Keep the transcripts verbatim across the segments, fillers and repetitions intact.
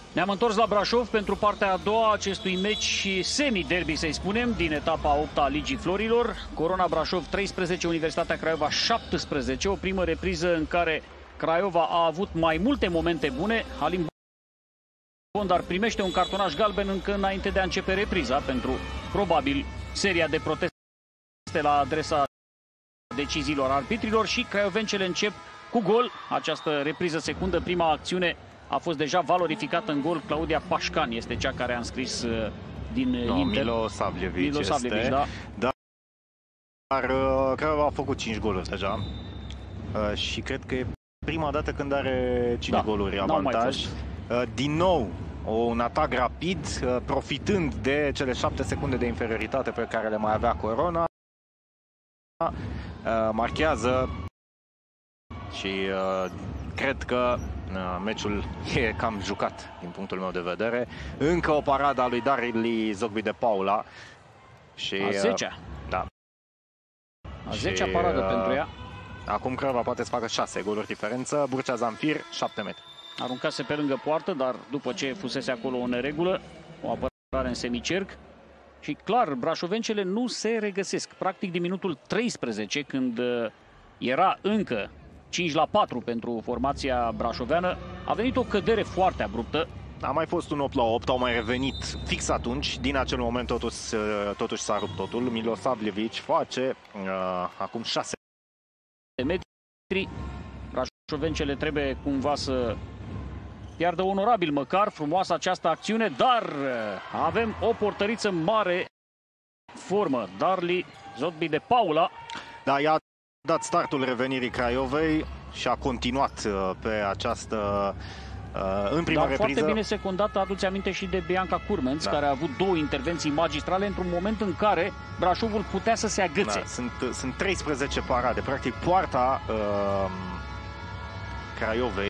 Ne-am întors la Brașov pentru partea a doua acestui meci semi-derby, să-i spunem, din etapa a opta a Ligii Florilor. Corona Brașov treisprezece, Universitatea Craiova șaptesprezece, o primă repriză în care Craiova a avut mai multe momente bune. Alin Bondar primește un cartonaș galben încă înainte de a începe repriza pentru, probabil, seria de proteste la adresa deciziilor arbitrilor și craiovencele încep cu gol. Această repriză secundă, prima acțiune a fost deja valorificată în gol. Claudia Pașcan este cea care a înscris din no, Inter. Milosavljević Milosavljević, este, da. Dar, dar Craiova a făcut cinci goluri deja uh, și cred că e prima dată când are cinci da, goluri avantaj. Uh, din nou, un atac rapid, uh, profitând de cele șapte secunde de inferioritate pe care le mai avea Corona. Uh, marchează și uh, cred că uh, meciul e cam jucat din punctul meu de vedere. Încă o paradă a lui Darili Zogbi de Paula. Și, a zecea. Uh, da. A zecea paradă uh, pentru ea. Acum Craiova poate să facă șase goluri diferență. Burcea Zamfir, șapte metri. Aruncase pe lângă poartă, dar după ce fusese acolo o neregulă, o apărare în semicerc. Și clar, brașovencele nu se regăsesc. Practic din minutul treisprezece, când era încă cinci la patru pentru formația brașoveană, a venit o cădere foarte abruptă. A mai fost un opt la opt, au mai revenit fix atunci. Din acel moment totuși, totuși s-a rupt totul. Milosavljević face uh, acum șase metri. Brașovencele trebuie cumva să piardă onorabil măcar. Frumoasă această acțiune, dar avem o portăriță mare formă. Darili Zogbi de Paula. Da, i-a dat startul revenirii Craiovei și a continuat pe această în prima Dar repriză. Foarte bine secundată, aduți aminte și de Bianca Curmenț, da, care a avut două intervenții magistrale într-un moment în care Brașovul putea să se agățe. Da, sunt, sunt treisprezece parade. Practic poarta uh, Craiovei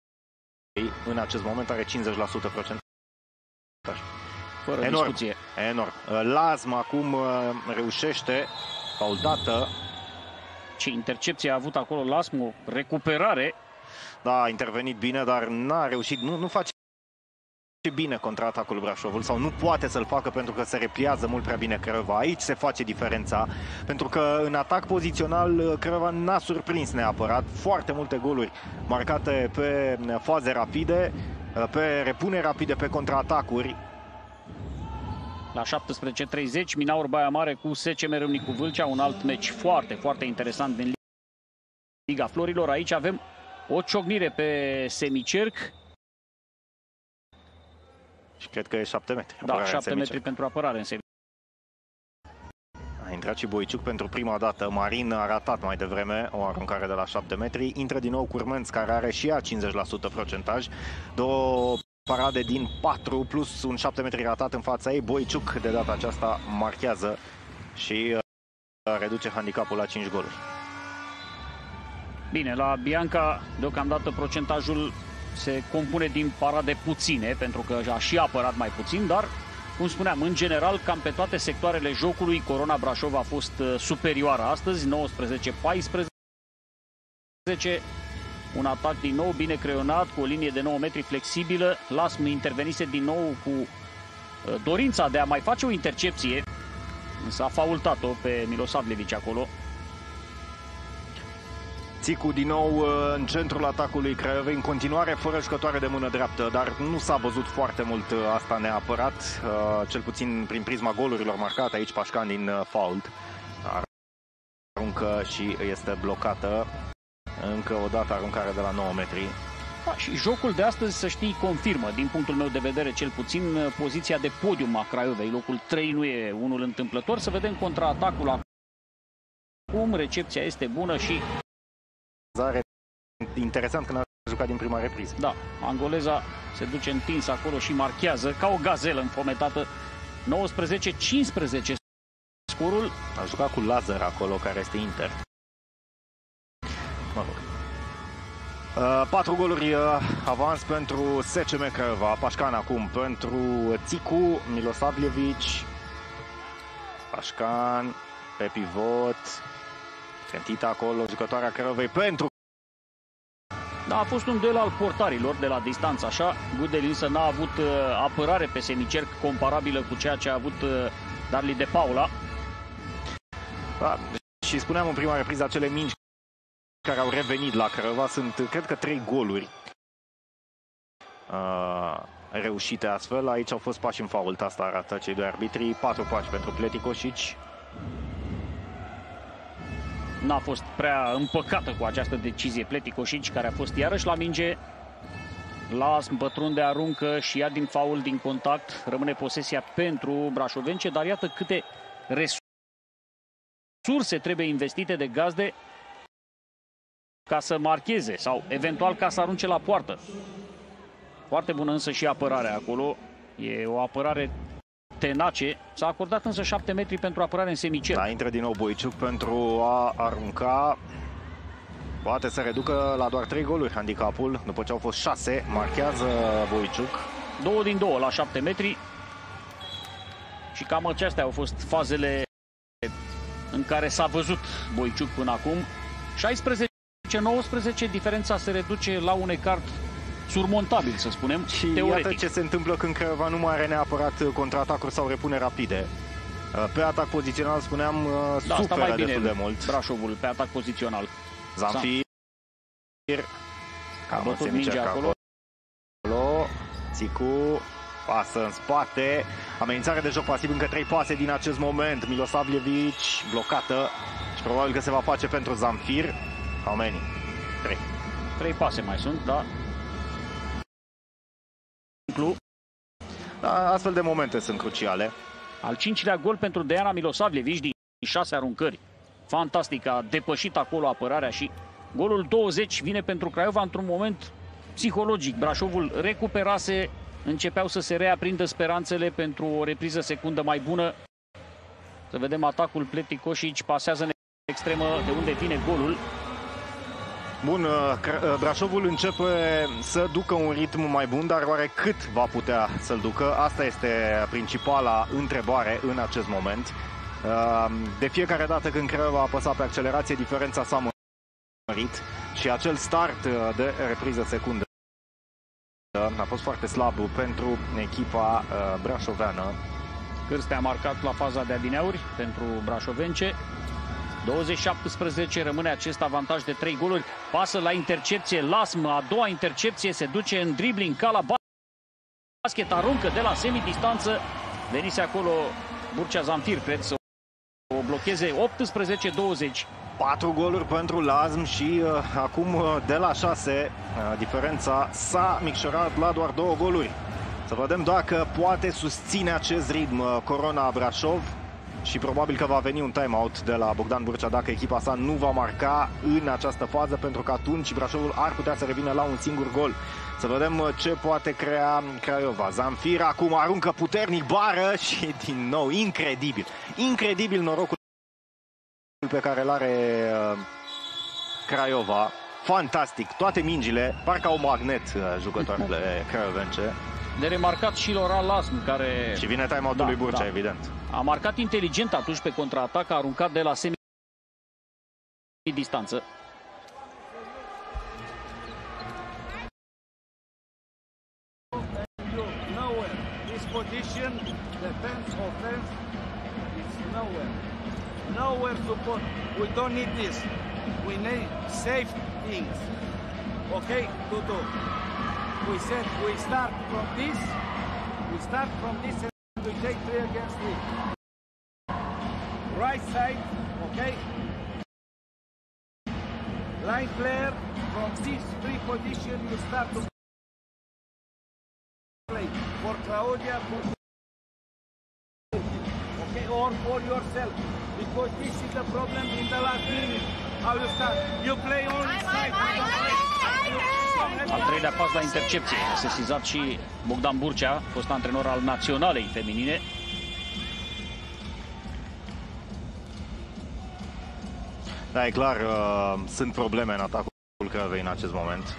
în acest moment are cincizeci la sută procentaj. Fără enorm, discuție. Enorm. Lazm acum reușește, faul dată. Ce intercepție a avut acolo Lazm, o recuperare. Da, a intervenit bine, dar n-a reușit, nu, nu face bine contraatacul Brașovul, sau nu poate să-l facă pentru că se repliază mult prea bine Craiova. Aici se face diferența, pentru că în atac pozițional Craiova n-a surprins neapărat. Foarte multe goluri marcate pe faze rapide, pe repuneri rapide, pe contraatacuri. La șaptesprezece treizeci, Minaur Baia Mare cu S C M Râmnicu Vâlcea, un alt meci foarte, foarte interesant din Liga Florilor. Aici avem o ciocnire pe semicerc. Și cred că e șapte metri. Da, șapte metri pentru apărare în semicerc. A intrat și Boiciuc pentru prima dată. Marin a ratat mai devreme o aruncare de la șapte metri. Intră din nou Curmenț, care are și ea cincizeci la sută procentaj. Două parade din patru plus un șapte metri ratat în fața ei. Boiciuc de data aceasta marchează și reduce handicapul la cinci goluri. Bine, la Bianca deocamdată procentajul se compune din parade puține, pentru că a și apărat mai puțin, dar, cum spuneam, în general, cam pe toate sectoarele jocului, Corona Brașov a fost superioară astăzi, nouăsprezece paisprezece. Un atac din nou bine creionat, cu o linie de nouă metri flexibilă. Lazm intervenise din nou cu dorința de a mai face o intercepție, însă a faultat-o pe Milosavljević acolo. Țicu din nou în centrul atacului Craiovei, în continuare fără jucătoare de mână dreaptă, dar nu s-a văzut foarte mult asta neapărat, cel puțin prin prisma golurilor marcate. Aici Pașcan din fault aruncă și este blocată. Încă o dată aruncare de la nouă metri. Da, și jocul de astăzi, să știi, confirmă, din punctul meu de vedere cel puțin, poziția de podium a Craiovei. Locul trei nu e unul întâmplător. Să vedem contraatacul acum. Recepția este bună și interesant când a jucat din prima repriză. Da, angoleza se duce întins acolo și marchează ca o gazelă înfometată. nouăsprezece cincisprezece scorul. A jucat cu Lazar acolo, care este Inter. Mă rog. Uh, patru goluri uh, avans pentru S C M Craiova. Pașcan acum pentru Țicu, Milosavljević. Pașcan pe pivot. Trentita acolo, jucătoarea Craiovei pentru Da, a fost un duel al portarilor de la distanță, așa. Gudel însă n-a avut uh, apărare pe semicerc comparabilă cu ceea ce a avut uh, Darli de Paula. Da, și spuneam în prima repriză, acele mingi care au revenit la Craiova sunt, cred că, trei goluri uh, reușite astfel. Aici au fost pași în fault, asta arată cei doi arbitri. Patru pași pentru Pleticoșici. N-a fost prea împăcată cu această decizie Pleticoșici, care a fost iarăși la minge. Lasm pătrunde, aruncă și ia din faul, din contact. Rămâne posesia pentru brașovence, dar iată câte resurse trebuie investite de gazde ca să marcheze sau eventual ca să arunce la poartă. Foarte bună însă și apărarea acolo. E o apărare tenace. S-a acordat însă șapte metri pentru apărare în semicer. Da, intră din nou Boiciuc pentru a arunca. Poate să reducă la doar trei goluri handicapul. După ce au fost șase, marchează Boiciuc. Două din două la șapte metri. Și cam acestea au fost fazele în care s-a văzut Boiciuc până acum. șaisprezece nouăsprezece, diferența se reduce la un ecart surmontabil, să spunem, și teoretic. Iată ce se întâmplă când Craiova nu mai are neapărat contraatacuri sau repune rapide. Pe atac pozițional, spuneam, da, suferă mai bine destul de mult Brașovul pe atac pozițional. Zamfir. Cam în semicerc acolo. acolo. Țicu pasă în spate. Amenințare de joc pasiv, încă trei pase din acest moment. Milosavljević blocată și probabil că se va face pentru Zamfir. Oamenii. Trei. Trei pase mai sunt, da. Da, astfel de momente sunt cruciale. Al cincilea gol pentru Dejana Milosavljević din șase aruncări. Fantastic, a depășit acolo apărarea și golul douăzeci vine pentru Craiova într-un moment psihologic. Brașovul recuperase, începeau să se reaprindă speranțele pentru o repriză secundă mai bună. Să vedem atacul Pleticoșici, pasează în extremă de unde vine golul. Bun, Brașovul începe să ducă un ritm mai bun, dar oare cât va putea să-l ducă? Asta este principala întrebare în acest moment. De fiecare dată când Craiova a apăsat pe accelerație, diferența s-a mărit și acel start de repriză secundă a fost foarte slab pentru echipa brașoveană. Cârstea a marcat la faza de adineauri pentru brașovence. douăzeci șaptesprezece, rămâne acest avantaj de trei goluri. Pasă la intercepție, Lasm, a doua intercepție, se duce în dribbling ca la basket, aruncă de la semidistanță. Venise acolo Burcea Zamfir, cred, să o blocheze. Optsprezece douăzeci. Patru goluri pentru Lasm și uh, acum uh, de la șase uh, diferența s-a micșorat la doar două goluri. Să vedem dacă poate susține acest ritm uh, Corona Brașov. Și probabil că va veni un time-out de la Bogdan Burcea dacă echipa sa nu va marca în această fază, pentru că atunci Brașovul ar putea să revină la un singur gol. Să vedem ce poate crea Craiova. Zamfir acum aruncă puternic, bară și din nou, incredibil. Incredibil norocul pe care îl are uh, Craiova. Fantastic, toate mingile, parcă au magnet uh, jucătoarele craiovence. De remarcat și Lora Lasm, care... Și vine time-out-ul da, lui Burcea, da. Evident. A marcat inteligent atunci pe contraatac, a aruncat de la semi-distanță. This position, defense, offense, it's nowhere. Nowhere support. We don't need this. We need safe things. Okay, Tutu? We said we start from this. We start from this and we take three against three. Right side, okay? Line player, from this three position you start to play. For Claudia, for okay, or for yourself. Because this is the problem in the last minute. How you start? You play only side. Al treilea pas la intercepție. A sesizat și Bogdan Burcea, fost antrenor al naționalei feminine. Da, e clar, uh, sunt probleme în atacul Craiovei în acest moment.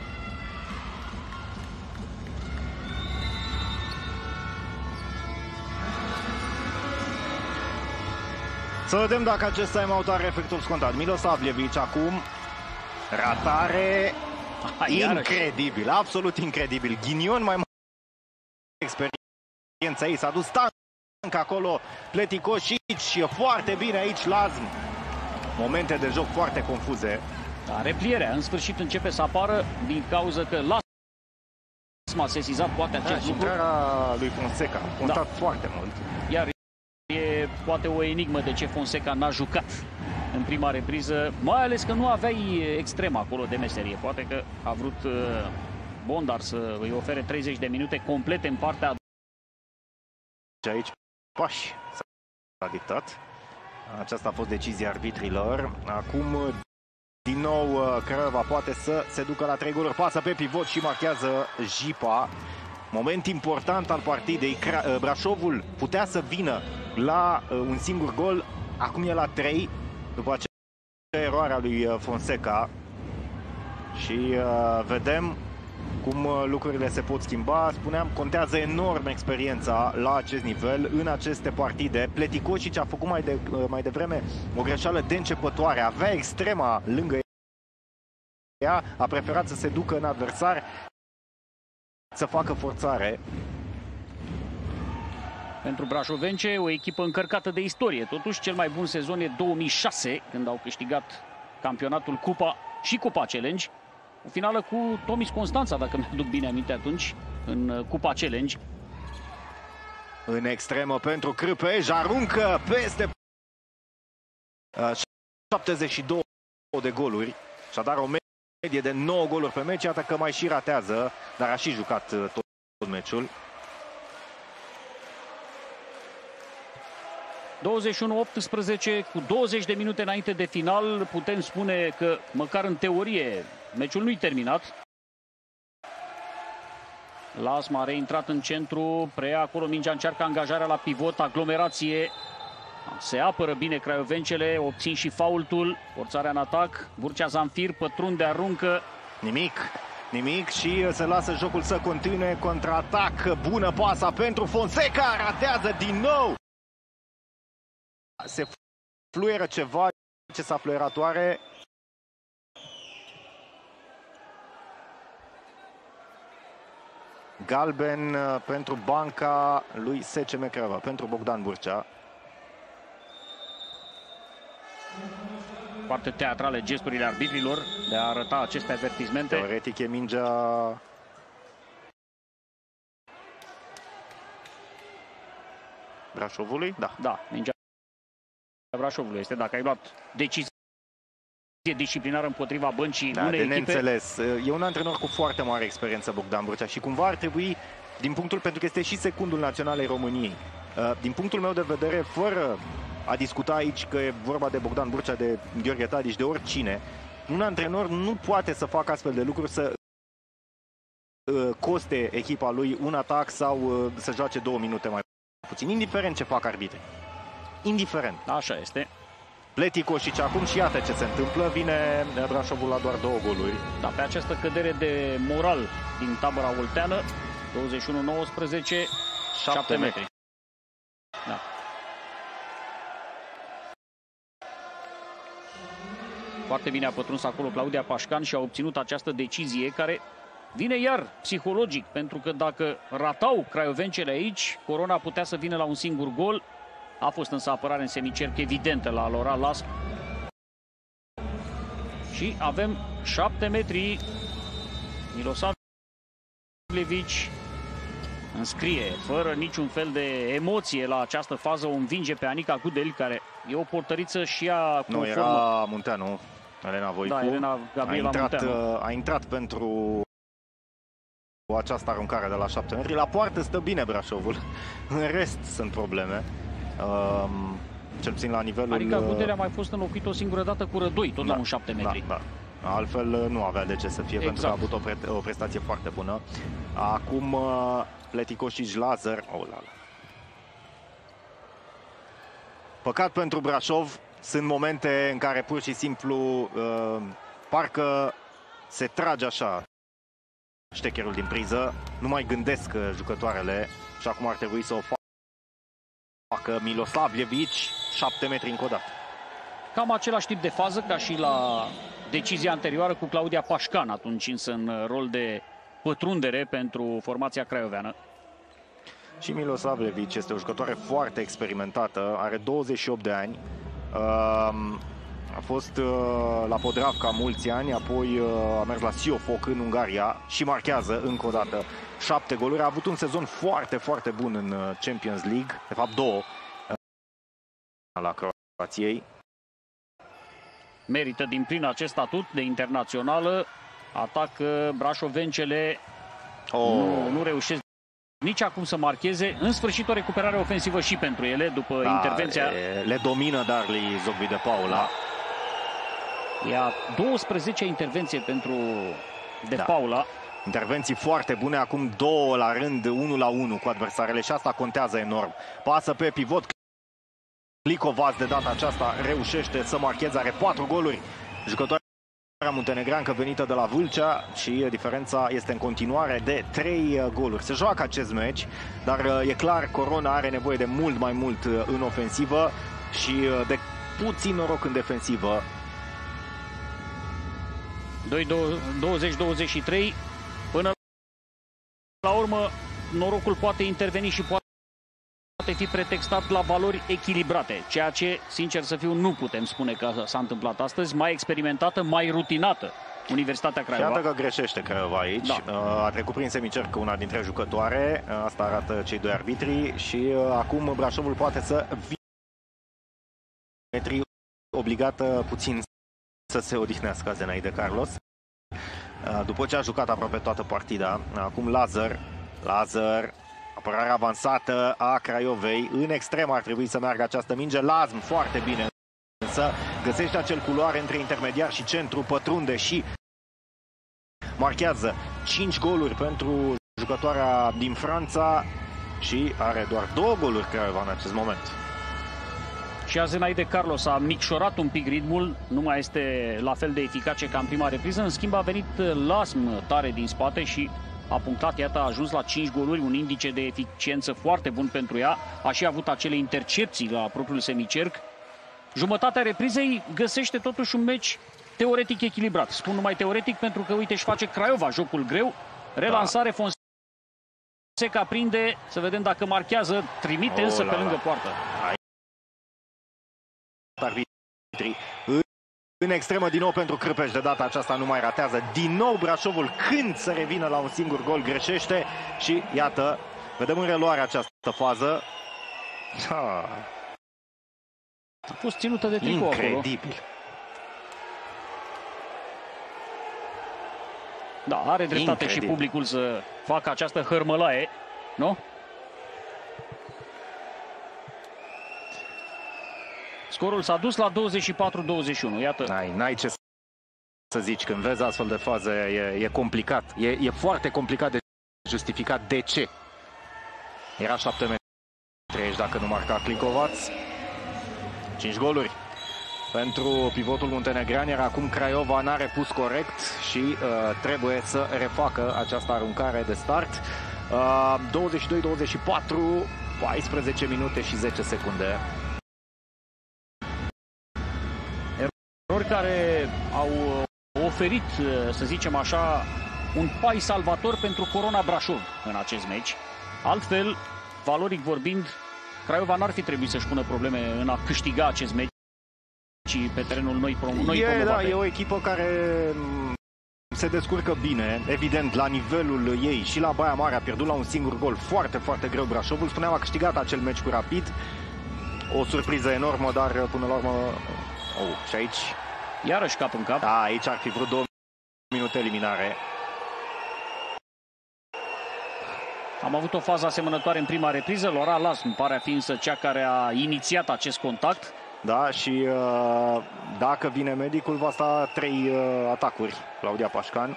Să vedem dacă acest time-out are efectul scontat. Milosavljević acum, ratare Incredibil, absolut incredibil. Ghinion mai mare experiența ei. S-a dus Stanca acolo, Pleticoșici, foarte bine aici Lazm. Momente de joc foarte confuze. Da, replierea în sfârșit începe să apară din cauza că Lasma a sesizat poate acest da, lucru. Intrarea lui Fonseca a contat da. foarte mult. Iar e poate o enigmă de ce Fonseca n-a jucat în prima repriză, mai ales că nu aveai extrem acolo de meserie. Poate că a vrut Bondar să îi ofere treizeci de minute complete în partea a doua. Și aici pași s-a dictat. Aceasta a fost decizia arbitrilor. Acum din nou Craiova poate să se ducă la trei goluri. Pasă pe pivot și marchează Jipa. Moment important al partidei. Brașovul putea să vină la un singur gol. Acum e la trei. După aceea eroarea lui Fonseca. Și uh, vedem cum lucrurile se pot schimba. Spuneam, contează enorm experiența la acest nivel, în aceste partide. Pleticoșici a făcut mai, de, mai devreme o greșeală de începătoare. Avea extrema lângă ea, a preferat să se ducă în adversar, să facă forțare. Pentru brașovence, o echipă încărcată de istorie. Totuși, cel mai bun sezon e două mii șase, când au câștigat campionatul Cupa și Cupa Challenge. O finală cu Tomis Constanța, dacă mi-aduc bine aminte atunci, în Cupa Challenge. În extremă pentru Cârpej, aruncă peste șaptezeci și două de goluri. Și-a o medie de nouă goluri pe meci, iată că mai și ratează, dar a și jucat tot, tot meciul. douăzeci și unu optsprezece, cu douăzeci de minute înainte de final, putem spune că, măcar în teorie, meciul nu-i terminat. Lasma a reintrat în centru, preia acolo mingea, încearcă angajarea la pivot, aglomerație. Se apără bine craiovencele, obțin și faultul, forțarea în atac. Vârcea Zanfir pătrunde, aruncă. Nimic, nimic și se lasă jocul să continue, contraatac, bună pasa pentru Fonseca, ratează din nou. Se fluieră ceva, ce s-a fluierat oare? Galben pentru banca lui S C M Craiova, pentru Bogdan Vârcea. Foarte teatrale gesturile arbitrilor de a arăta aceste avertismente. Teoretic e mingea Brașovului? Da. Da, mingea Brașovului este, dacă ai luat decizie disciplinară împotriva băncii da, unei de echipe. neînțeles. E un antrenor cu foarte mare experiență, Bogdan Vârcea, și cumva ar trebui, din punctul, pentru că este și secundul naționalei României, din punctul meu de vedere, fără a discuta aici că e vorba de Bogdan Vârcea, de Gheorghe Tadić, de oricine, un antrenor nu poate să facă astfel de lucruri, să coste echipa lui un atac sau să joace două minute mai puțin, indiferent ce fac arbitrii. Indiferent. Așa este. Pleticoșici acum și iată ce se întâmplă. Vine Brașovul la doar două goluri. Da, pe această cădere de moral din tabăra olteană, douăzeci și unu nouăsprezece, șapte metri. Da. Foarte bine a pătruns acolo Claudia Pașcan și a obținut această decizie care vine iar psihologic, pentru că dacă ratau craiovencele aici, Corona putea să vină la un singur gol. A fost însă apărare în semicerc evidentă la Lora Las. Și avem șapte metri. Milosavljevic înscrie fără niciun fel de emoție la această fază. O învinge pe Anica Gudel, care e o portăriță și ea conformă. Nu, era Munteanu, Elena Voicu. Da, Elena Gabriela a intrat, Munteanu. A intrat pentru această aruncare de la șapte metri. La poartă stă bine Brașovul. În rest sunt probleme. Um, cel puțin la nivelul... Anica Gudel a mai fost înlocuit o singură dată cu Rădoi, tot da, la un șapte metri. Da, da. Altfel nu avea de ce să fie, exact. Pentru că a avut o, pre o prestație foarte bună. Acum Pleticoșici Lazar. Oh, la, la. Păcat pentru Brașov. Sunt momente în care pur și simplu uh, parcă se trage așa ștecherul din priză. Nu mai gândesc jucătoarele și acum ar trebui să o facă. Facă Milosavljevic, șapte metri încă o dată. Cam același tip de fază ca și la decizia anterioară cu Claudia Pașcan, atunci însă în rol de pătrundere pentru formația craioveană. Și Milosavljević este o jucătoare foarte experimentată, are douăzeci și opt de ani, a fost la Podravka mulți ani, apoi a mers la Siofok în Ungaria și marchează încă o dată șapte goluri. A avut un sezon foarte, foarte bun în Champions League, de fapt două, la Croației. Merită din plin acest statut de internațională. Atacă brașovencele, oh. nu, nu reușesc nici acum să marcheze. În sfârșit o recuperare ofensivă și pentru ele după da, intervenția. Le, le domină Darli Zogby de Paula. E a douăsprezecea intervenție pentru de da. Paula. Intervenții foarte bune, acum două la rând, unul la unu cu adversarele și asta contează enorm. Pasă pe pivot, Klikovac de data aceasta reușește să marcheze, are patru goluri. Jucătoarea muntenegreancă venită de la Vâlcea și diferența este în continuare de trei goluri. Se joacă acest meci, dar e clar, Corona are nevoie de mult mai mult în ofensivă și de puțin noroc în defensivă. douăzeci douăzeci și trei, până la urmă norocul poate interveni și poate fi pretextat la valori echilibrate, ceea ce, sincer să fiu, nu putem spune că s-a întâmplat astăzi. Mai experimentată, mai rutinată Universitatea Craiova. Iată că greșește Craiova aici. Da. A trecut prin semicerc una dintre jucătoare, asta arată cei doi arbitri și acum Brașovul poate să metri obligată puțin să se odihnească Zenaide Carlos. După ce a jucat aproape toată partida, acum Lazar, Lazar, apărarea avansată a Craiovei, în extrem ar trebui să meargă această minge, Lazm foarte bine, însă găsește acel culoare între intermediar și centru, pătrunde și marchează cinci goluri pentru jucătoarea din Franța și are doar două goluri Craiova în acest moment. Și Zenaide Carlos a micșorat un pic ritmul, nu mai este la fel de eficace ca în prima repriză, în schimb a venit Lasm tare din spate și a punctat, iată, a ajuns la cinci goluri, un indice de eficiență foarte bun pentru ea, a și avut acele intercepții la propriul semicerc. Jumătatea reprizei găsește totuși un meci teoretic echilibrat. Spun numai teoretic pentru că, uite, își face Craiova jocul greu, relansare, da. Fonseca prinde, să vedem dacă marchează, trimite oh, însă la, pe lângă la. poartă. Arbitrii în extremă din nou pentru Crâpeș, de data aceasta nu mai ratează. Din nou Brașovul, când să revină la un singur gol, greșește și iată, vedem în reluare această fază. Ha. A fost ținută de tricou acolo. Incredibil. Da, are dreptate Incredibil. Și publicul să facă această hărmălaie, nu? Scorul s-a dus la douăzeci și patru douăzeci și unu, iată. N-ai ce să zici, când vezi astfel de faze, e, e complicat. E, e foarte complicat de justificat de ce. Era șapte metri aici dacă nu marca Klikovac. cinci goluri pentru pivotul muntenegrean, iar acum Craiova n-are pus corect și uh, trebuie să refacă această aruncare de start. Uh, douăzeci și doi douăzeci și patru, paisprezece minute și zece secunde. Erori care au oferit, să zicem așa, un pai salvator pentru Corona Brașov în acest meci. Altfel, valoric vorbind, Craiova n-ar fi trebuit să-și pună probleme în a câștiga acest meci și pe terenul noi, noi e, promovate. Da, e o echipă care se descurcă bine, evident, la nivelul ei și la Baia Mare a pierdut la un singur gol foarte, foarte greu Brașovul. Spuneam, a câștigat acel meci cu Rapid. O surpriză enormă, dar până la urmă... Oh, și aici... Iarăși cap în cap. Da, aici ar fi vrut două minute eliminare. Am avut o fază asemănătoare în prima repriză. Laura Lasm pare a fi însă cea care a inițiat acest contact. Da, și uh, dacă vine medicul, va sta trei uh, atacuri, Claudia Pașcan.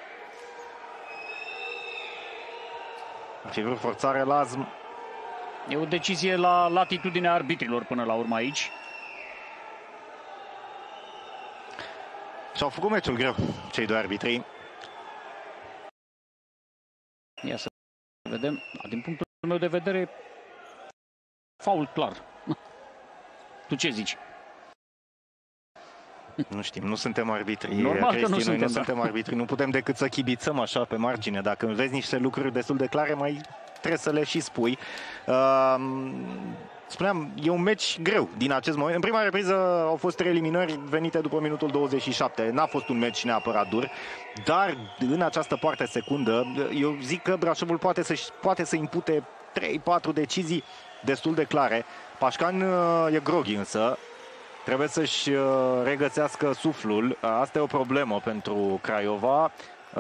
Ar fi vrut forțare Lasm. E o decizie la latitudinea arbitrilor până la urmă aici. Și-au făcut meciul greu, cei doi arbitri. Ia să vedem. Din punctul meu de vedere, faul clar. Tu ce zici? Nu știm, nu suntem arbitri. Normal Cristi, că nu noi suntem, nu da. suntem arbitri, nu putem decât să chibițăm așa pe margine. Dacă vezi niște lucruri destul de clare, mai trebuie să le și spui. Uh, spuneam, e un meci greu din acest moment. În prima repriză au fost trei eliminări venite după minutul douăzeci și șapte. N-a fost un meci neapărat dur, dar în această parte secundă, eu zic că Brașovul poate să, poate să impute trei patru decizii destul de clare. Pașcan uh, e groghi însă. Trebuie să-și regăsească suflul. Asta e o problemă pentru Craiova.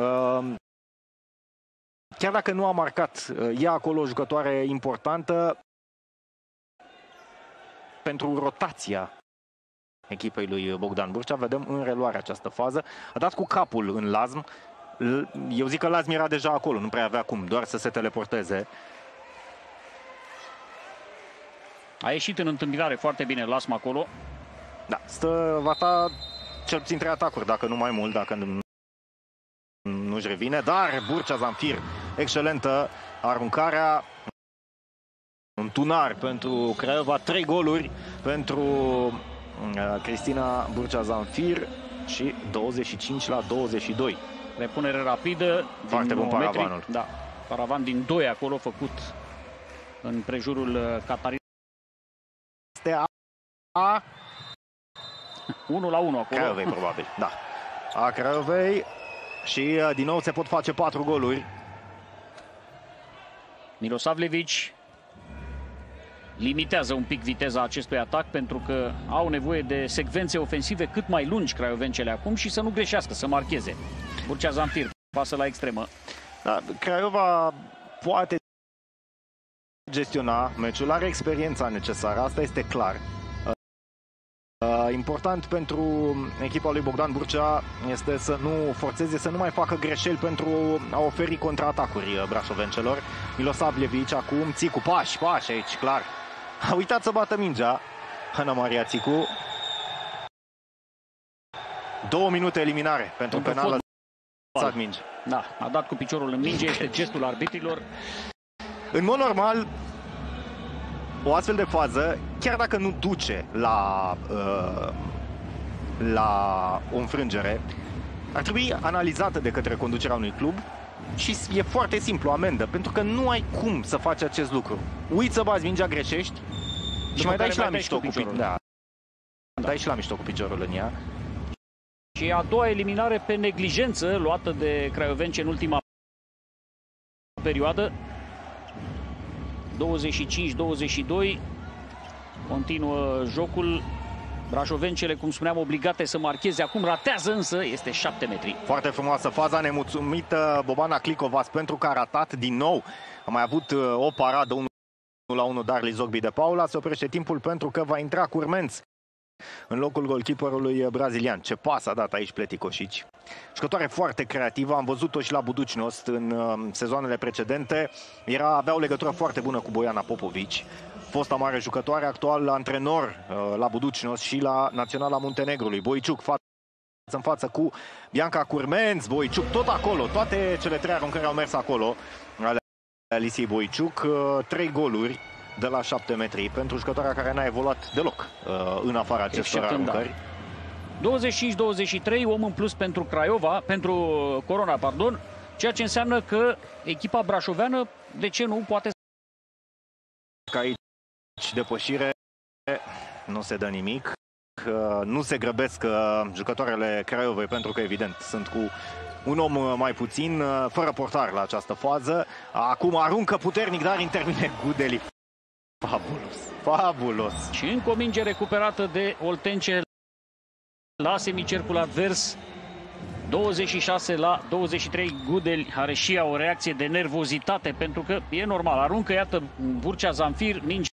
Chiar dacă nu a marcat, e acolo o jucătoare importantă pentru rotația echipei lui Bogdan Burcea. Vedem în reluare această fază. A dat cu capul în Lazm. Eu zic că Lazm era deja acolo, nu prea avea cum, doar să se teleporteze. A ieșit în întâmpinare foarte bine Lazm acolo. Da, stă Vata cel puțin trei atacuri, dacă nu mai mult, dacă nu, nu-și revine. Dar Burcea Zamfir, excelentă aruncarea. Un tunar pentru Craiova, trei goluri pentru uh, Cristina Burcea Zamfir și douăzeci și cinci la douăzeci și doi. Repunere rapidă. Foarte bun paravanul. Da, paravan din doi acolo făcut în prejurul Catarin. Este a... a... unu la unu acolo. Craiovei, probabil, da. A Craiovei și din nou se pot face patru goluri. Milosavljevic limitează un pic viteza acestui atac pentru că au nevoie de secvențe ofensive cât mai lungi craiovencele acum și să nu greșească, să marcheze. Burcea Zamfir pasă la extremă. Da, Craiova poate gestiona meciul, are experiența necesară, asta este clar. Important pentru echipa lui Bogdan Burcea este să nu forțeze, să nu mai facă greșeli pentru a oferi contraatacuri brașovencelor. Milosavljevic acum, Țicu, pași, pași aici, clar. A uitat să bată mingea Ana Maria Țicu. Două minute eliminare pentru penală. Minge. Da, a dat cu piciorul în minge, este gestul arbitrilor. În mod normal, o astfel de fază, chiar dacă nu duce la, uh, la o înfrângere, ar trebui analizată de către conducerea unui club și e foarte simplu, amendă, pentru că nu ai cum să faci acest lucru. Uiți să bați mingea, greșești și mai dai și la mișto cu piciorul. Da. Dai și la mișto cu piciorul în ea. Și a doua eliminare pe neglijență luată de craiovence în ultima perioadă. douăzeci și cinci douăzeci și doi. Continuă jocul. Brașovencele, cum spuneam, obligate să marcheze. Acum ratează, însă este șapte metri. Foarte frumoasă faza, nemulțumită Bobana Clicovas pentru că a ratat din nou. A mai avut o paradă unu la unu Darli Zogbi de Paula. Se oprește timpul pentru că va intra Curmenț în locul golkeeperului brazilian. Ce pas a dat aici Pleticoșici. Jucătoare foarte creativă, am văzut-o și la Budućnost în uh, sezoanele precedente. Era, avea o legătură foarte bună cu Boiana Popovici, fosta mare jucătoare, actual antrenor uh, la Budućnost și la Naționala Muntenegrului. Boiciuc față în față cu Bianca Curmenț, Boiciuc tot acolo, toate cele trei aruncări au mers acolo ale Alisiei Boiciuc. Uh, trei goluri de la șapte metri pentru jucătoarea care n-a evoluat deloc uh, în afara acestor aruncări. douăzeci și cinci douăzeci și trei, om în plus pentru Craiova, pentru Corona, pardon, ceea ce înseamnă că echipa brașoveană, de ce nu, poate să... Aici depășire, nu se dă nimic, uh, nu se grăbesc uh, jucătoarele Craiovei pentru că evident sunt cu un om mai puțin, uh, fără portar la această fază. Acum aruncă puternic, dar intervine Gudeli. Fabulos, fabulos. Și încă o minge recuperată de Oltence la semicercul advers. douăzeci și șase la douăzeci și trei. Gudeli are și ea o reacție de nervozitate pentru că e normal. Aruncă, iată, Burcea Zamfir, minge.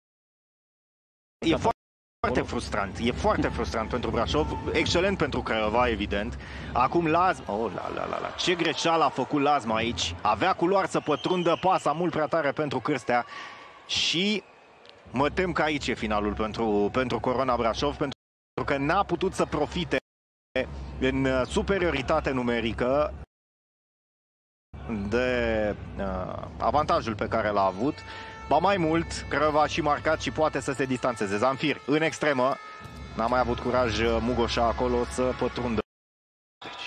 E foarte, foarte frustrant. E foarte frustrant pentru Brașov. Excelent pentru Craiova, evident. Acum Lazm. Oh, la, la, la, la. Ce greșeală a făcut Lazm aici. Avea culoare să pătrundă, pasa mult prea tare pentru Cârstea. Și mă tem că aici e finalul pentru, pentru Corona Brașov, pentru că n-a putut să profite în superioritate numerică de uh, avantajul pe care l-a avut. Ba mai mult, Craiova a și marcat și poate să se distanțeze. Zamfir în extremă, N-a mai avut curaj Mugoșa acolo să pătrundă. Deci,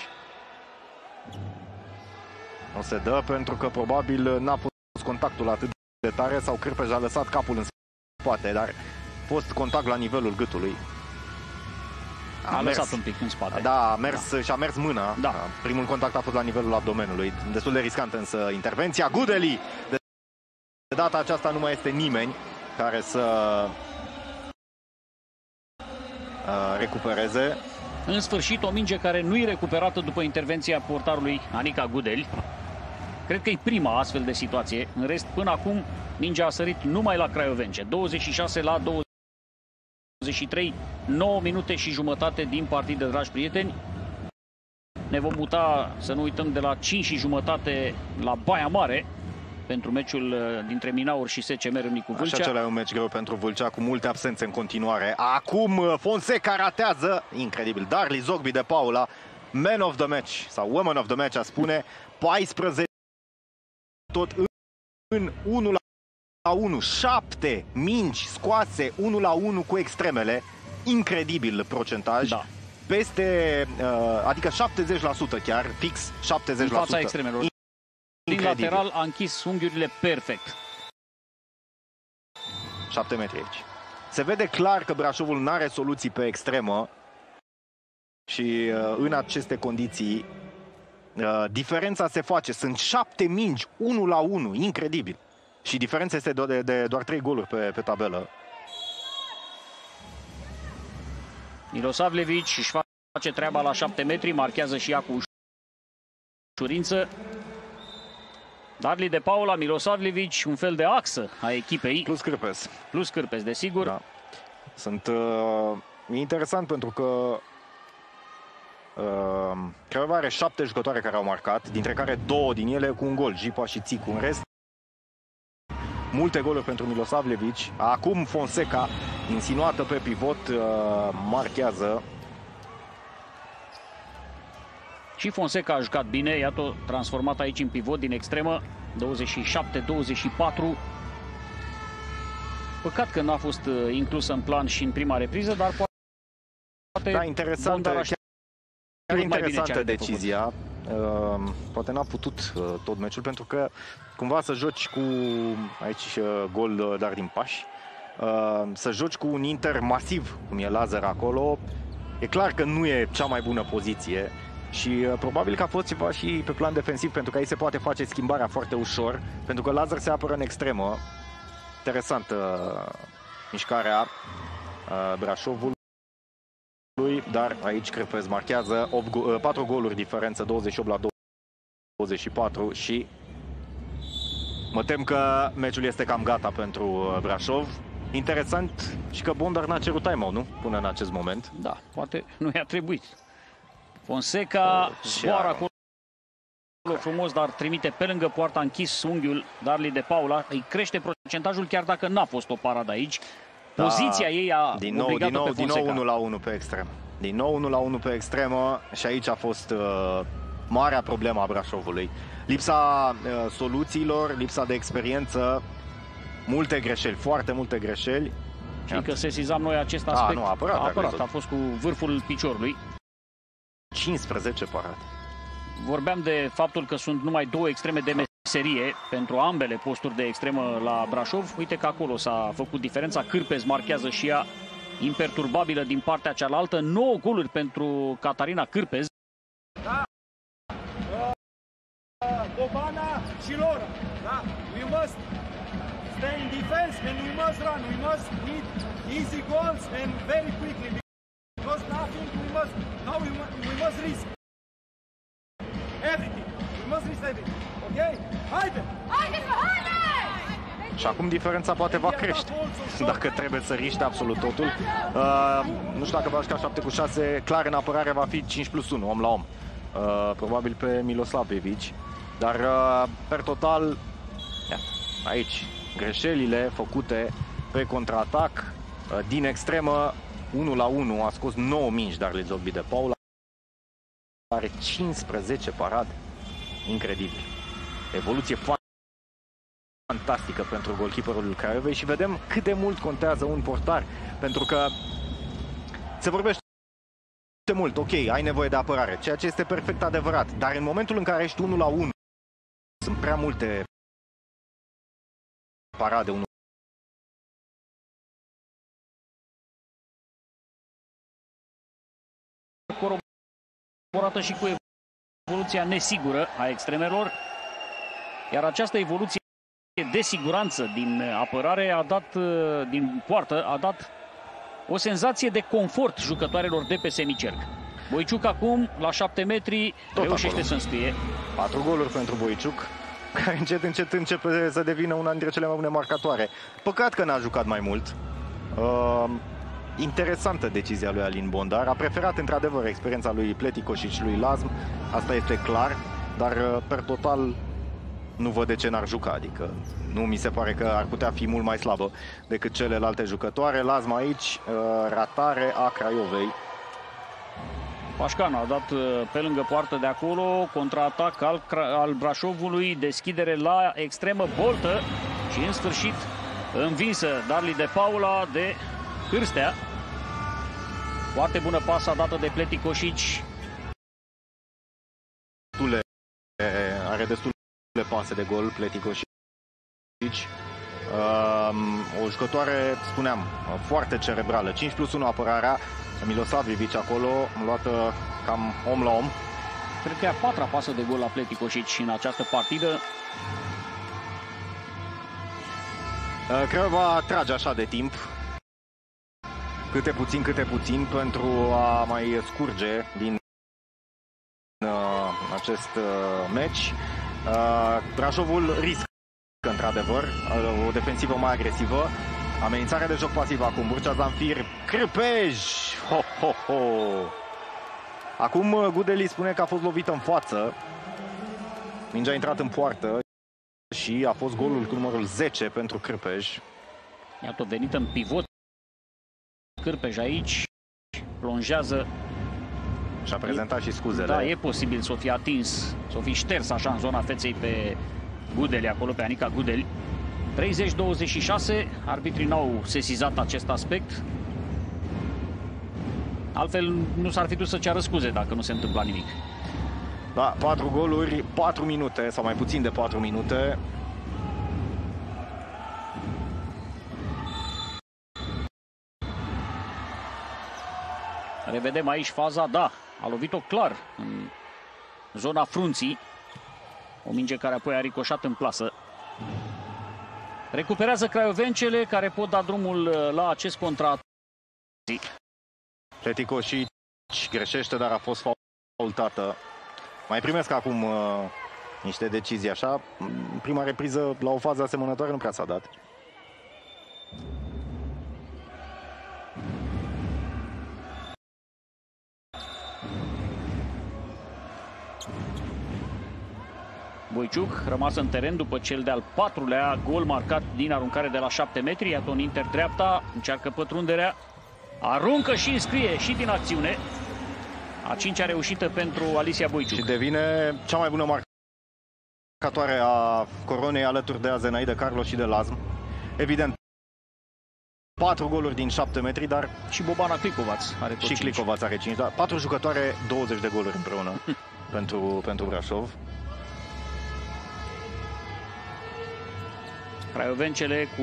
nu se dă pentru că probabil n-a fost contactul atât de tare sau Cârpej a lăsat capul în spate, dar a fost contact la nivelul gâtului. A, a lăsat un pic în spate. Da, a mers da. și a mers mâna. Da. Primul contact a fost la nivelul abdomenului. Destul de riscant însă intervenția. Gudeli! De data aceasta nu mai este nimeni care să uh, recupereze. În sfârșit, o minge care nu e recuperată după intervenția portarului Anica Gudeli. Cred că e prima astfel de situație. În rest, până acum, mingea a sărit numai la craiovence. douăzeci și șase la douăzeci și trei, nouă minute și jumătate din partidă, dragi prieteni. Ne vom muta, să nu uităm, de la cinci și jumătate la Baia Mare pentru meciul dintre Minaur și S C M Râmnicu Vâlcea. Așa, acela e un meci greu pentru Vâlcea, cu multe absențe în continuare. Acum Fonseca ratează, incredibil, Darli Zogbi de Paula, man of the match, sau woman of the match, a spune, paisprezece tot în unu la unu, șapte mingi scoase unu la unu cu extremele, incredibil procentaj. Da. Peste, adică șaptezeci la sută chiar, fix șaptezeci la sută. În fața extremelor. Din lateral a închis unghiurile perfect. șapte metri aici. Se vede clar că Brașovul nu are soluții pe extremă și în aceste condiții diferența se face. Sunt șapte mingi, unu la unu, incredibil. Și diferența este de, de doar trei goluri pe, pe tabelă. Milosavljević își face treaba la șapte metri, marchează și ea cu ușurință. Darli de Paula, Milosavljević, un fel de axă a echipei. Plus Cârpez. Plus Cârpez, desigur. Da. Sunt uh, interesant pentru că uh, Craiova are șapte jucătoare care au marcat, dintre care două din ele cu un gol, Jipa și Țicu. În rest, multe goluri pentru Milosavljević. Acum Fonseca, insinuată pe pivot, uh, marchează. Și Fonseca a jucat bine, iată, transformat aici în pivot din extremă, douăzeci și șapte douăzeci și patru. Păcat că n-a fost inclusă în plan și în prima repriză, dar poate... Da, interesantă, chiar, chiar interesantă decizia. Uh, poate n-a putut uh, tot meciul, pentru că cumva să joci cu, aici uh, gol uh, dar din pași, uh, să joci cu un Inter masiv, cum e Lazar acolo, e clar că nu e cea mai bună poziție. Și uh, probabil că a fost ceva și pe plan defensiv, pentru că aici se poate face schimbarea foarte ușor, pentru că Lazar se apără în extremă. Interesantă uh, mișcarea uh, Brașovului, dar aici Cârpez marchează opt, uh, patru goluri diferență, douăzeci și opt la douăzeci și patru, și mă tem că meciul este cam gata pentru uh, Brașov. Interesant și că Bondar n-a cerut time-out, nu? Până în acest moment. Da, poate nu i-a trebuit. Fonseca zboară acolo frumos, dar trimite pe lângă poartă, a închis unghiul Darli de Paula. Îi crește procentajul chiar dacă n-a fost o paradă aici. Da, poziția ei a din nou, obligat-o din nou, pe Fonseca. Din nou unu la unu pe extrem. Din nou unu la unu pe extremă și aici a fost uh, marea problemă a Brașovului. Lipsa uh, soluțiilor, lipsa de experiență, multe greșeli, foarte multe greșeli. Și că sesizam noi acest aspect. A, nu, a apărat, a, apărat, a fost cu vârful piciorului. cincisprezece parate. Vorbeam de faptul că sunt numai două extreme de meserie pentru ambele posturi de extremă la Brașov. Uite că acolo s-a făcut diferența. Cârpez marchează și ea imperturbabilă din partea cealaltă. nouă goluri pentru Catarina Cârpez. Da. Bobana și Lora. Da. We must stay in defense and we must run. We must hit easy goals and very quickly. Because nothing, we must, now we, we must risk everything. We must risk everything. Ok? Haide! Haide, haide! Și acum diferența poate va crește, dacă trebuie să riște absolut totul. Uh, nu știu dacă va juca șapte cu șase, clar în apărare va fi cinci plus unu, om la om. Uh, probabil pe Milosavljević. Dar uh, per total, ia, aici, greșelile făcute pe contraatac uh, din extremă. unu la unu, a scos nouă mingi Darli Zogbi de Paula, are cincisprezece parade, incredibil. Evoluție fantastică pentru golkeeperul Craiovei și vedem cât de mult contează un portar, pentru că se vorbește mult, ok, ai nevoie de apărare, ceea ce este perfect adevărat, dar în momentul în care ești unu la unu, sunt prea multe parade unu. Coroborată și cu evoluția nesigură a extremelor, iar această evoluție de siguranță din apărare a dat, din poartă, a dat o senzație de confort jucătoarelor de pe semicerc. Boiciuc acum, la șapte metri, tot reușește să înscrie. Patru goluri pentru Boiciuc, care încet, încet începe să devină una dintre cele mai bune marcatoare. Păcat că n-a jucat mai mult. Uh, interesantă decizia lui Alin Bondar. A preferat, într-adevăr, experiența lui Pleticoșic și lui Lazm. Asta este clar, dar, per total, nu văd de ce n-ar juca. Adică nu mi se pare că ar putea fi mult mai slabă decât celelalte jucătoare. Lazm aici, uh, ratare a Craiovei. Pașcan a dat pe lângă poartă de acolo, contraatac al, al Brașovului, deschidere la extremă, boltă și în sfârșit învinsă Darli de Paula de Cârstea. Foarte bună pasă dată de Pleticoșici. Are destule pase de gol Pleticoșici. O jucătoare, spuneam, foarte cerebrală. cinci plus unu apărarea. Milosavljević acolo, luată cam om la om. Cred că e a patra pasă de gol la Pleticoșici în această partidă. Craiova trage așa de timp. Câte puțin, câte puțin, pentru a mai scurge din uh, acest uh, meci. Uh, Brașovul riscă, într-adevăr, uh, o defensivă mai agresivă. Amenințare de joc pasiv acum, Burcea Zanfir, Cârpej! Ho, ho, ho! Acum Gudeli spune că a fost lovită în față. Mingea a intrat în poartă și a fost golul cu numărul zece pentru Cârpej. Iată, venit în pivot. Cârpej aici plonjează. Și-a prezentat și scuzele. Da, e posibil să o fi atins, să o fi șters așa în zona feței pe Gudeli, acolo pe Anica Gudeli. treizeci douăzeci și șase, arbitrii n-au sesizat acest aspect. Altfel nu s-ar fi dus să ceară scuze dacă nu se întâmpla nimic. Da, patru goluri, patru minute sau mai puțin de patru minute. Revedem aici faza, da, a lovit-o clar în zona frunții. O minge care apoi a ricoșat în plasă. Recuperează craiovencele care pot da drumul la acest contrat. Pleticoșici greșește, dar a fost faultată. Mai primesc acum uh, niște decizii așa. În prima repriză, la o fază asemănătoare, nu prea s-a dat. Boiciuc rămas în teren după cel de-al patrulea gol marcat din aruncare de la șapte metri. Iată un inter dreapta, încearcă pătrunderea, aruncă și înscrie și din acțiune. A cincea reușită pentru Alicia Boiciuc. Și devine cea mai bună marcatoare a Coronei alături de Zenaida Carlos și de Lazm. Evident, patru goluri din șapte metri, dar și Bobana Clicovaț are tot și cinci. Clicovaț are cinci, da. Patru jucătoare, douăzeci de goluri împreună pentru, pentru Brașov. Craiovencele cu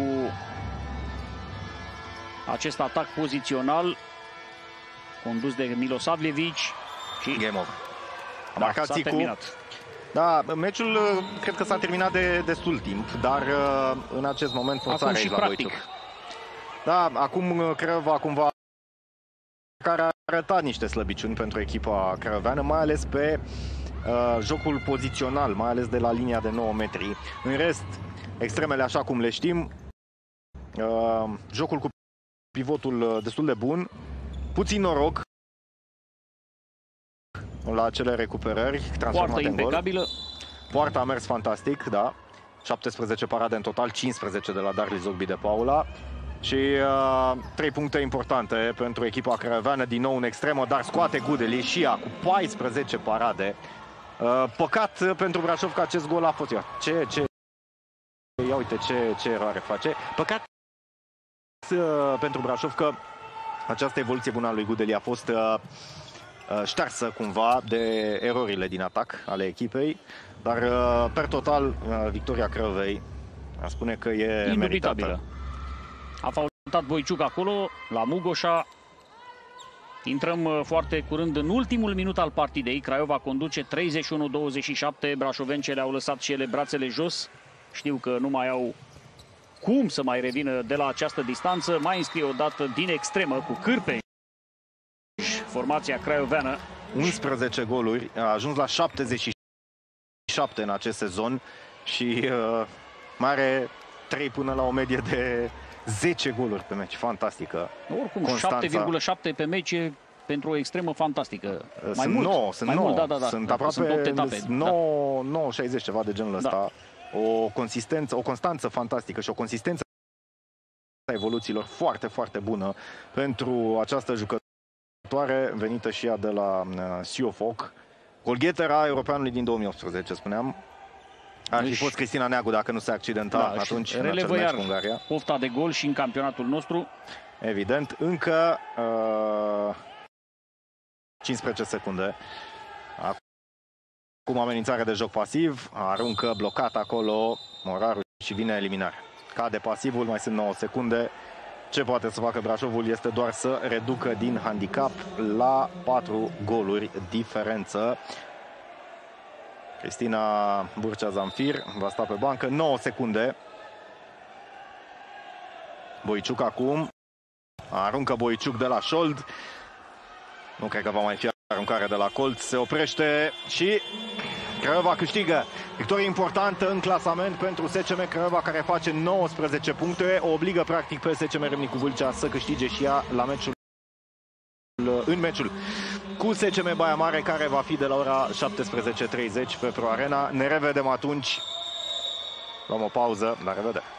acest atac pozițional condus de Milosavljević și game over. A da, marcat s-a Țicu. terminat. Da, meciul cred că s-a terminat de destul timp, dar în acest moment forțarea și la practic. Boiciuc. Da, acum Craiova cumva care a arătat niște slăbiciuni pentru echipa craioveană, mai ales pe uh, jocul pozițional, mai ales de la linia de nouă metri. În rest, extremele așa cum le știm, uh, jocul cu pivotul destul de bun, puțin noroc la acele recuperări transformate în gol. Poarta a mers fantastic, da. șaptesprezece parade în total, cincisprezece de la Darli Zogbi de Paula. Și uh, trei puncte importante pentru echipa craioveană, din nou în extremă, dar scoate Gudeli și ea cu paisprezece parade. Uh, păcat pentru Brașov că acest gol a fost. Ia, ce, ce, ia uite ce, ce eroare face. Păcat uh, pentru Brașov că această evoluție bună a lui Gudeli a fost uh, ștearsă cumva de erorile din atac ale echipei, dar uh, per total uh, victoria Craiovei a spune că e meritată. A faultat Boiciuc acolo la Mugoșa. Intrăm foarte curând în ultimul minut al partidei. Craiova conduce treizeci și unu douăzeci și șapte. Brașovencele au lăsat și ele brațele jos. Știu că nu mai au cum să mai revină de la această distanță. Mai înscrie o dată din extremă cu Cârpeș formația craioveană. unsprezece goluri, a ajuns la șaptezeci și șapte în acest sezon și uh, mai are trei până la o medie de zece goluri pe meci. Fantastică. Oricum, șapte virgulă șapte pe meci e pentru o extremă fantastică. Sunt mai mult, nouă, sunt mai nouă. Mult, da, da, da. Sunt aproape sunt etape, nouă, nouă șaizeci, ceva de genul ăsta. Da. O consistență, o constanță fantastică și o consistență a evoluțiilor foarte, foarte bună pentru această jucătoare venită și ea de la uh, Siofoc. Golghetera europeanului din două mii optsprezece, spuneam. Ar fi fost Cristina Neagu dacă nu se accidenta da, atunci în acel meci cu Ungaria. Pofta de gol și în campionatul nostru. Evident, încă uh, cincisprezece secunde. Acum amenințare de joc pasiv, aruncă blocat acolo Moraru și vine eliminarea. Cade pasivul, mai sunt nouă secunde. Ce poate să facă Brașovul este doar să reducă din handicap la patru goluri diferență. Cristina Burcea-Zamfir va sta pe bancă, nouă secunde. Boiciuc acum. Aruncă Boiciuc de la șold. Nu cred că va mai fi aruncare de la colț. Se oprește și Craiova câștigă. Victorie importantă în clasament pentru S C M Craiova, care face nouăsprezece puncte. O obligă practic pe S C M Râmnicu Vâlcea să câștige și ea la meciul în meciul cu S C M Baia Mare, care va fi de la ora șaptesprezece treizeci pe Pro Arena. Ne revedem atunci. Luăm o pauză. La revedere!